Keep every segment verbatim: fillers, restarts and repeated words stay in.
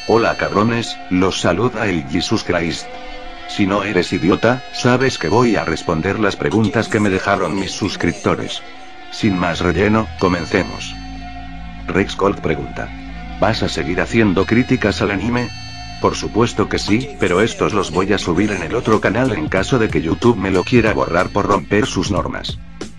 Hola cabrones, los saluda el Jesus Christ. Si no eres idiota, sabes que voy a responder las preguntas que me dejaron mis suscriptores. Sin más relleno, comencemos. Rex Colt pregunta: ¿vas a seguir haciendo críticas al anime? Por supuesto que sí, pero estos los voy a subir en el otro canal en caso de que YouTube me lo quiera borrar por romper sus normas.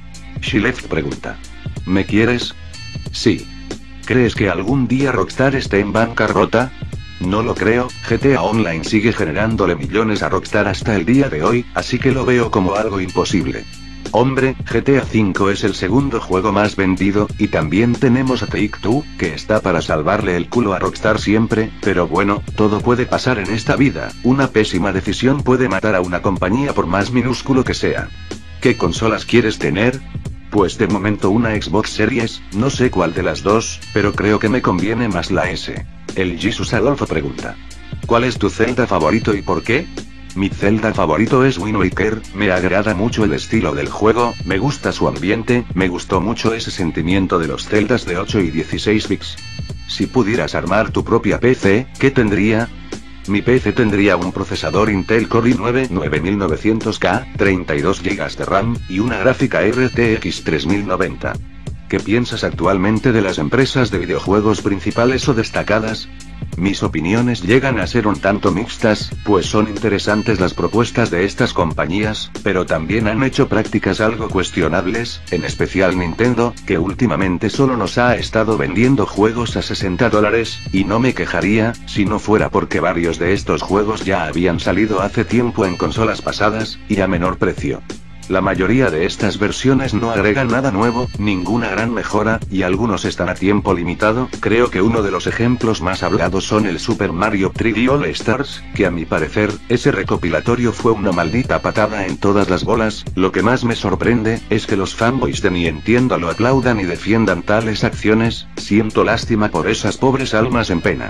Shilef pregunta: ¿me quieres? Sí. ¿Crees que algún día Rockstar esté en bancarrota? No lo creo, G T A Online sigue generándole millones a Rockstar hasta el día de hoy, así que lo veo como algo imposible. Hombre, G T A cinco es el segundo juego más vendido, y también tenemos a Take-Two, que está para salvarle el culo a Rockstar siempre, pero bueno, todo puede pasar en esta vida, una pésima decisión puede matar a una compañía por más minúsculo que sea. ¿Qué consolas quieres tener? Pues de momento una Xbox Series, no sé cuál de las dos, pero creo que me conviene más la S. El Jesus Adolfo pregunta: ¿cuál es tu Zelda favorito y por qué? Mi Zelda favorito es Wind Waker, me agrada mucho el estilo del juego, me gusta su ambiente, me gustó mucho ese sentimiento de los Zeldas de ocho y dieciséis bits. Si pudieras armar tu propia P C, ¿qué tendría? Mi P C tendría un procesador Intel Core i nueve nueve mil novecientos K, treinta y dos gigas de RAM, y una gráfica R T X tres mil noventa. ¿Qué piensas actualmente de las empresas de videojuegos principales o destacadas? Mis opiniones llegan a ser un tanto mixtas, pues son interesantes las propuestas de estas compañías, pero también han hecho prácticas algo cuestionables, en especial Nintendo, que últimamente solo nos ha estado vendiendo juegos a sesenta dólares, y no me quejaría, si no fuera porque varios de estos juegos ya habían salido hace tiempo en consolas pasadas, y a menor precio. La mayoría de estas versiones no agregan nada nuevo, ninguna gran mejora, y algunos están a tiempo limitado. Creo que uno de los ejemplos más hablados son el Super Mario tres D All Stars, que a mi parecer, ese recopilatorio fue una maldita patada en todas las bolas. Lo que más me sorprende, es que los fanboys de Nintendo lo aplaudan y defiendan tales acciones. Siento lástima por esas pobres almas en pena.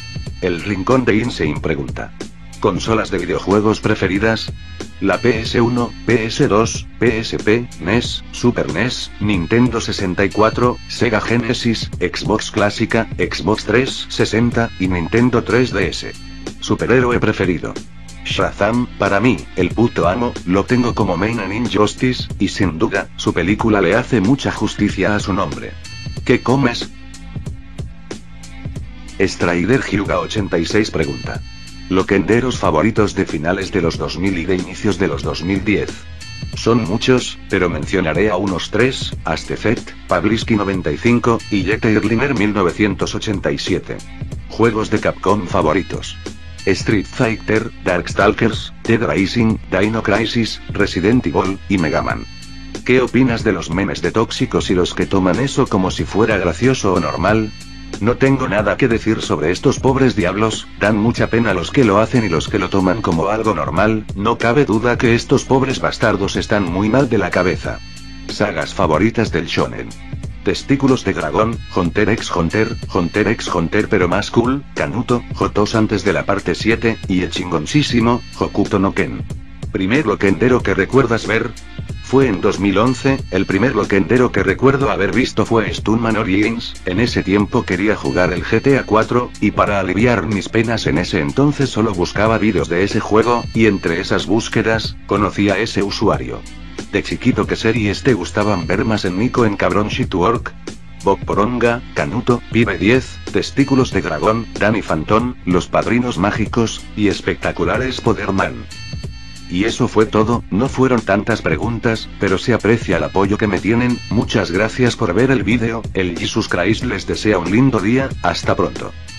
El Rincón de Insane pregunta: ¿consolas de videojuegos preferidas? La P S uno, P S dos, P S P, N E S, Super N E S, Nintendo sesenta y cuatro, Sega Genesis, Xbox clásica, Xbox trescientos sesenta, y Nintendo tres D S. Superhéroe preferido: Shazam, para mí, el puto amo, lo tengo como main en Injustice, y sin duda, su película le hace mucha justicia a su nombre. ¿Qué comes? Strider Hyuga ochenta y seis pregunta: ¿loquenderos favoritos de finales de los dos mil y de inicios de los dos mil diez? Son muchos, pero mencionaré a unos tres: Astefet, Pavlisky noventa y cinco, y Jeterliner mil novecientos ochenta y siete. Juegos de Capcom favoritos: Street Fighter, Darkstalkers, Dead Rising, Dino Crisis, Resident Evil, y Mega Man. ¿Qué opinas de los memes de tóxicos y los que toman eso como si fuera gracioso o normal? No tengo nada que decir sobre estos pobres diablos, dan mucha pena los que lo hacen y los que lo toman como algo normal. No cabe duda que estos pobres bastardos están muy mal de la cabeza. Sagas favoritas del shonen: Testículos de dragón, Hunter x Hunter, Hunter x Hunter pero más cool, Kanuto, Jotos antes de la parte siete, y el chingoncísimo, Hokuto no Ken. ¿Primer loquendero que recuerdas ver? Fue en dos mil once, el primer loquendero que recuerdo haber visto fue Stuntman Origins. En ese tiempo quería jugar el G T A cuatro, y para aliviar mis penas en ese entonces solo buscaba vídeos de ese juego, y entre esas búsquedas, conocí a ese usuario. De chiquito, ¿qué series te gustaban ver más en Nico en Cabron Shitwork? Bob Poronga, Kanuto, Pibe diez, Testículos de dragón, Danny Phantom, Los Padrinos Mágicos, y espectaculares Poderman. Y eso fue todo, no fueron tantas preguntas, pero se aprecia el apoyo que me tienen. Muchas gracias por ver el vídeo, el Jesus Christ les desea un lindo día, hasta pronto.